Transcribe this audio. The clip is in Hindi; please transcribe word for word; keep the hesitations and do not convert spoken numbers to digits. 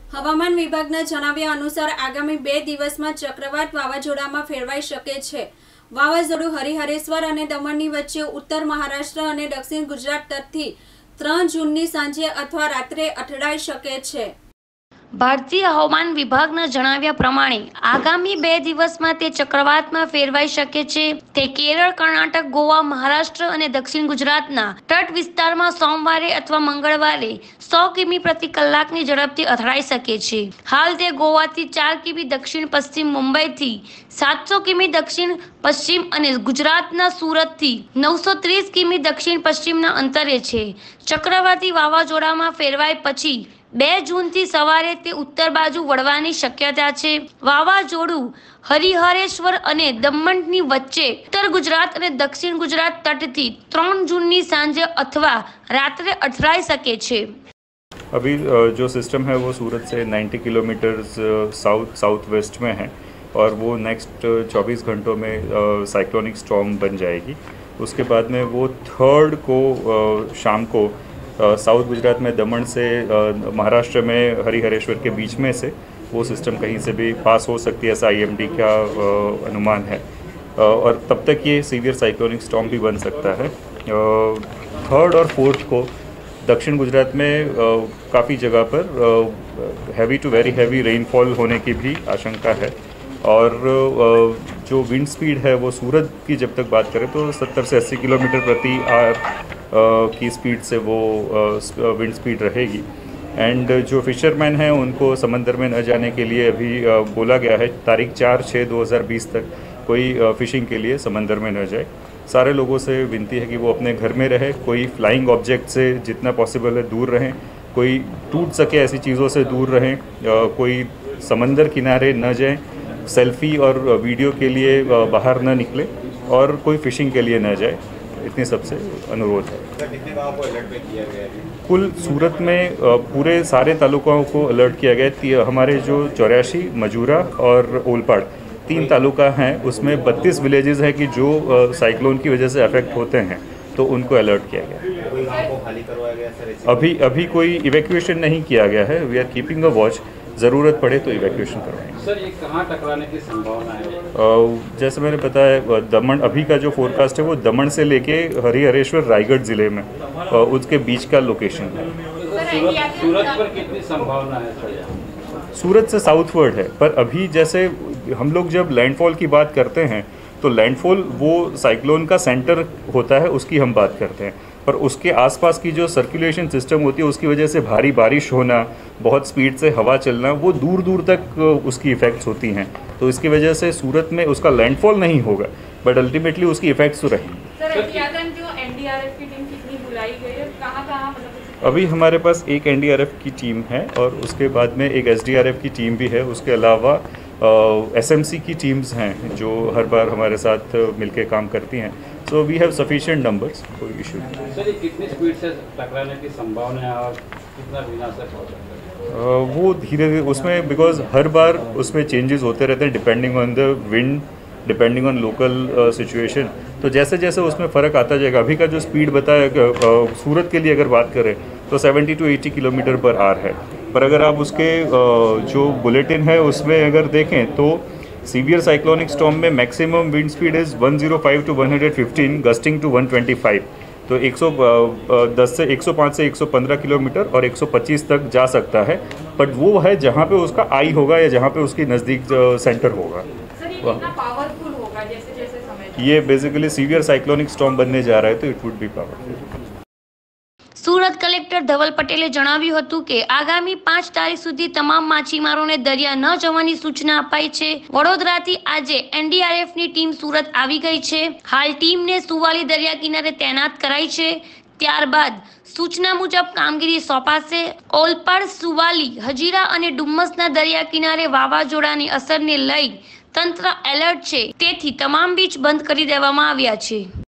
હવામાન વિભાગના જણાવ્યા અનુસાર આગામી બે દિવસમાં ચક્રવાત વાવાઝોડામાં ફેરવાઈ શકે છે। વાવાઝોડું હરિહરેશ્વર અને દમણની વચ્ચે ઉત્તર મહારાષ્ટ્ર અને દક્ષિણ ગુજરાત તરફથી ત્રણ જૂનની સાંજે અથવા રાત્રે અથડાઈ શકે છે। ભારતીય હવામાન વિભાગના જણાવ્યા પ્રમાણે આગામી બે દિવસમાં તે ચક્રવાતમાં ફેરવાઈ શકે છે। તે કેરળ, કર્ણાટક, ગોવા, મહારાષ્ટ્ર અને દક્ષિણ ગુજરાતના તટ વિસ્તારમાં સોમવારે અથવા મંગળવારે સો કિમી પ્રતિ કલાકની ઝડપથી અથડાઈ શકે છે। હાલ તે ગોવાથી ચાર કિમી દક્ષિણ પશ્ચિમ, મુંબઈથી સાતસો કિમી દક્ષિણ પશ્ચિમ અને ગુજરાતના સુરતથી નવસો ત્રીસ કિમી દક્ષિણ પશ્ચિમના અંતરે છે। ચક્રવાતી વાવાઝોડામાં ફેરવાય પછી બે જૂનથી સવારે તે ઉત્તર બાજુ વળવાની શક્યતા છે। વાવાઝોડું હરિહરેશ્વર અને દમણની વચ્ચે ઉત્તર ગુજરાત અને દક્ષિણ ગુજરાત તટથી ત્રણ જૂનની સાંજે अथवा रात्रे અથડાઈ શકે છે। अभी जो सिस्टम है वो सूरत से नब्बे किलोमीटर साउथ साउथ वेस्ट में है और वो नेक्स्ट चौबीस घंटों में साइक्लोनिक स्टॉर्म बन जाएगी। उसके बाद में वो थर्ड को शाम को साउथ गुजरात में दमन से महाराष्ट्र में हरिहरेश्वर के बीच में से वो सिस्टम कहीं से भी पास हो सकती है, ऐसा आई एम डी का अनुमान है और तब तक ये सीवियर साइक्लोनिक स्टॉर्म भी बन सकता है। थर्ड और फोर्थ को दक्षिण गुजरात में काफ़ी जगह पर heavy to very heavy rainfall होने की भी आशंका है और जो विंड स्पीड है वो सूरत की जब तक बात करें तो सत्तर से अस्सी किलोमीटर प्रति आवर की स्पीड से वो विंड स्पीड रहेगी। एंड जो फिशरमैन हैं उनको समंदर में न जाने के लिए अभी बोला गया है तारीख चार छः दो हज़ार बीस तक कोई फ़िशिंग के लिए समंदर में न जाए। सारे लोगों से विनती है कि वो अपने घर में रहे, कोई फ्लाइंग ऑब्जेक्ट से जितना पॉसिबल है दूर रहें, कोई टूट सके ऐसी चीज़ों से दूर रहें, कोई समंदर किनारे न जाएं, सेल्फ़ी और वीडियो के लिए बाहर न निकले और कोई फ़िशिंग के लिए न जाए। इतनी सबसे अनुरोध है। कुल सूरत में पूरे सारे तालुकाओं को अलर्ट किया गया। हमारे जो चौरासी, मजूरा और ओलपाड़ तीन तालुका हैं उसमें बत्तीस विलेजेस हैं कि जो साइक्लोन की वजह से अफेक्ट होते हैं, तो उनको अलर्ट किया गया। अभी अभी कोई इवैक्यूएशन नहीं किया गया है। We are keeping a watch, ज़रूरत पड़े तो इवैक्यूएशन करवाएंगे। सर ये कहाँ टकराने की संभावना है? जैसे मैंने बताया दमन अभी का जो फोरकास्ट है वो दमन से लेके हरिहरेश्वर रायगढ़ ज़िले में उसके बीच का लोकेशन है। सूरत, सूरत पर कितनी संभावना है सर? सूरत से साउथवर्ड है, पर अभी जैसे हम लोग जब लैंडफॉल की बात करते हैं तो लैंडफॉल वो साइक्लोन का सेंटर होता है, उसकी हम बात करते हैं, पर उसके आसपास की जो सर्कुलेशन सिस्टम होती है उसकी वजह से भारी बारिश होना, बहुत स्पीड से हवा चलना, वो दूर दूर तक उसकी इफ़ेक्ट्स होती हैं। तो इसकी वजह से सूरत में उसका लैंडफॉल नहीं होगा, बट अल्टीमेटली उसकी इफ़ेक्ट्स तो रहेंगी। अभी हमारे पास एक एन डी आर एफ की टीम है और उसके बाद में एक एस डी आर एफ की टीम भी है। उसके अलावा एस एम सी की टीम्स हैं जो हर बार हमारे साथ मिलके काम करती हैं। So we have sufficient numbers, कोई इशू नहीं। सर ये कितनी स्पीड से टकराने की संभावना है और कितना विनाशक हो सकता है? वो धीरे धीरे उसमें बिकॉज हर बार उसमें चेंजेस होते रहते हैं depending on the wind, depending on local situation. तो जैसे जैसे उसमें फ़र्क आता जाएगा। अभी का जो स्पीड बताया uh, सूरत के लिए अगर बात करें तो सत्तर टू अस्सी किलोमीटर पर आवर है, पर अगर आप उसके uh, जो बुलेटिन है उसमें अगर देखें तो सीवियर साइक्लोनिक स्टॉर्म में maximum wind speed is one zero five to one fifteen, gusting to one twenty five. तो एक सौ दस से एक सौ पाँच से एक सौ पंद्रह किलोमीटर और एक सौ पच्चीस तक जा सकता है, बट वो है जहाँ पे उसका आई होगा या जहाँ पे उसकी नज़दीक सेंटर होगा। पावरफुल होगा जैसे जैसे समय ये बेसिकली सीवियर साइक्लोनिक स्टॉर्म बनने जा रहा है, तो it would be powerful. Surat collector Dhaval પટેલે જણાવ્યું હતું કે આગામી પાંચ તારીખ સુધી તમામ માછીમારોને દરિયા ન જવાની સૂચના અપાઈ છે। વડોદરાથી આજે એન ડી આર એફ ની ટીમ સુરત આવી ગઈ છે। હાલ ટીમને સુવાલી દરિયા કિનારે તૈનાત કરાઈ છે। ત્યારબાદ સૂચના મુજબ કામગીરી સોંપાશે। ઓલપાડ, સુવાલી, હજીરા અને ડુમ્મસના દરિયા કિનારે વાવાઝોડાની અસરને લઈ તંત્ર એલર્ટ છે, તેથી તમામ બીચ બંધ કરી દેવામાં આવ્યા છે।